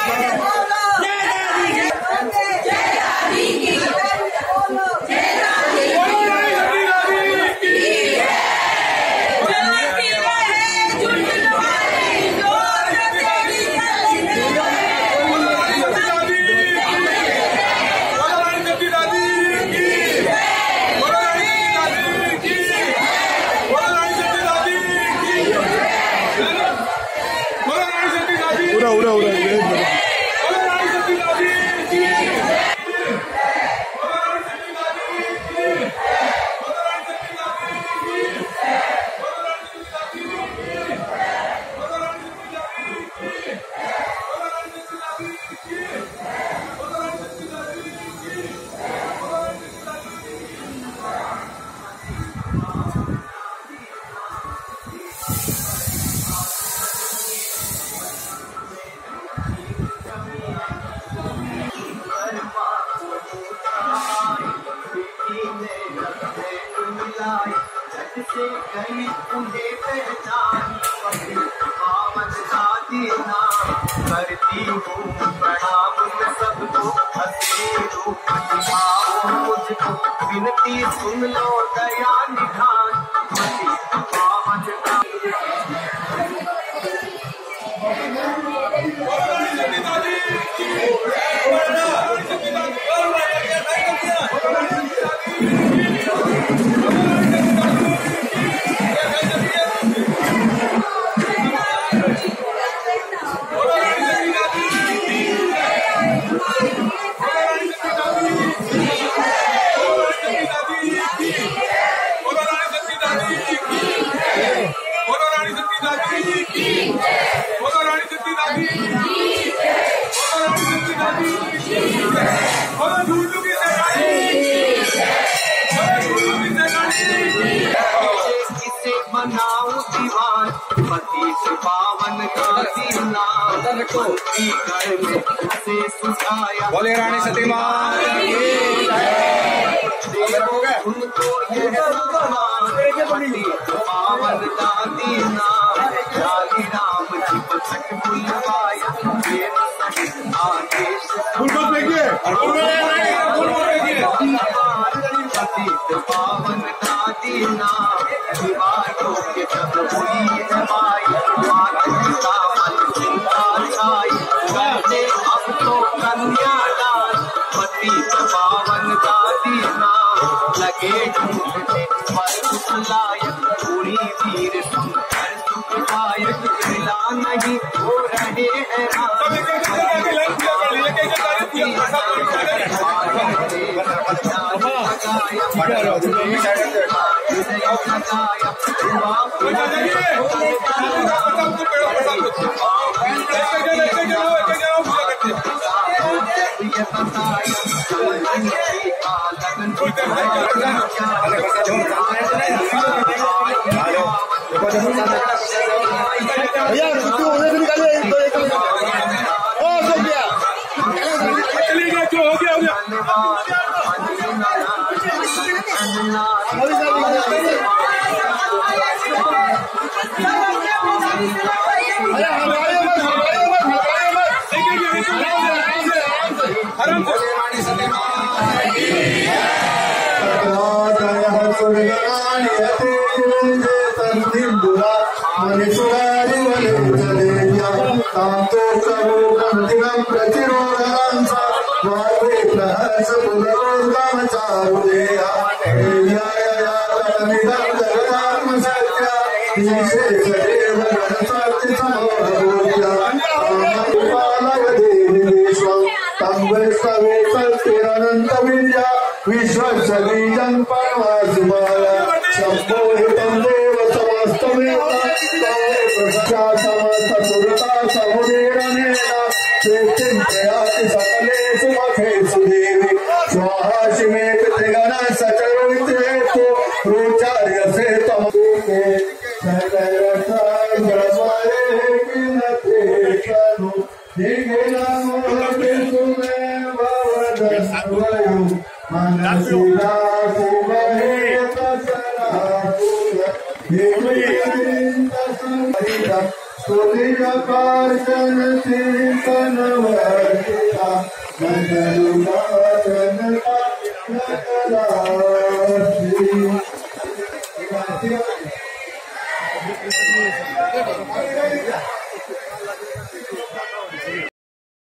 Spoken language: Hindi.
से गई उन्हें पहचान पावन शादी ना करती हूँ प्रणाम मैं सबको हंसी रूप दिखाओ मुझको विनती सुन लो दया निधान पावन बनाऊं दीवान पति से पावन का दीना घर में से सुखाया बोले रानी सती मां उनको ये पावन का दीना लाली राम जी को छठ बुलवाया आदेश पावन का दीना दीवारों के जब हुई जमाई माता चिंता छाई कहते अब तो कन्यादान पति पावन का दीना लगे ढूंढने पर लायक पूरी वीर सुंदर सुखदायक मिला नहीं हो रहे हैं विश्वसबीजं परमात्माया संबोधितं देव समस्तमेव समस्तपुरता समुदीरणेन चेतिं प्रयाति सकलेषु मखेषु देवी स्वाहाशिमेक त्रिगण सचरुत्रेतु रोचार्यसे तमदूते सकलरसाग्रस्वरे किनतेषनु दिगिनमोहविसुमे भवदस्वयम् मनसिला सुमहे तसरा स्तुतिका पार्शन चिंतन वर्षिता मननुनाथन नगरासी